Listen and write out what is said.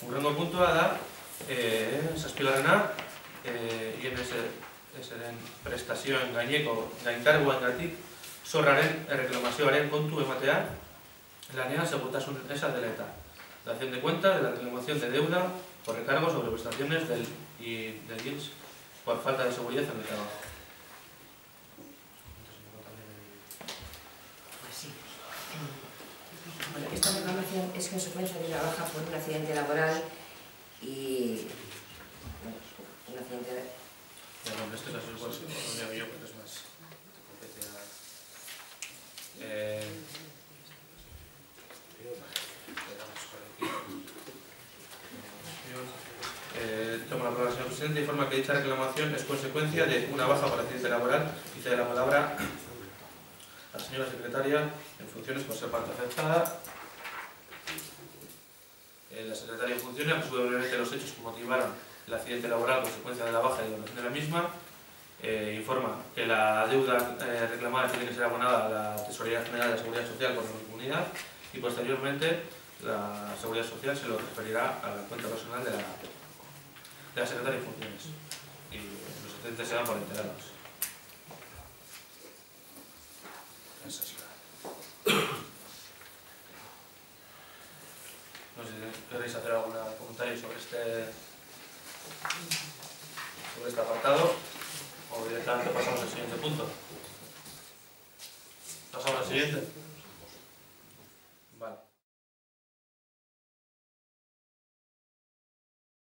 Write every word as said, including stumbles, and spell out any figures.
Urrengo puntua da, eh, zazpigarrena, eh, I M S-en prestazioen gaineko gainkarguengatik zorraren erreklamazioaren kontu ematea lanean segurtasun eza dela eta. Dación de cuenta de la reclamación de deuda por recargo sobre prestaciones del I E S por falta de seguridad en el trabajo. Bueno, esta reclamación es consecuencia de una baja por un accidente laboral y... bueno, un accidente... Ya, bueno, esto es así, igual, sí, no me hago yo porque es más... Eh... Eh, tomo la palabra, señor presidente, informa que dicha reclamación es consecuencia de una baja por accidente laboral y cede la palabra a la señora secretaria en funciones por ser parte afectada. Eh, la secretaria en funciones resuelve brevemente los hechos que motivaron el accidente laboral a consecuencia de la baja y de la duración de la misma. Eh, informa que la deuda eh, reclamada tiene que ser abonada a la Tesorería General de la Seguridad Social por la comunidad y posteriormente la Seguridad Social se lo transferirá a la cuenta personal de la, de la secretaria en funciones y los excedentes se dan por enterados. No sé si queréis hacer algún comentario sobre este, sobre este apartado o directamente pasamos al siguiente punto. Pasamos al siguiente.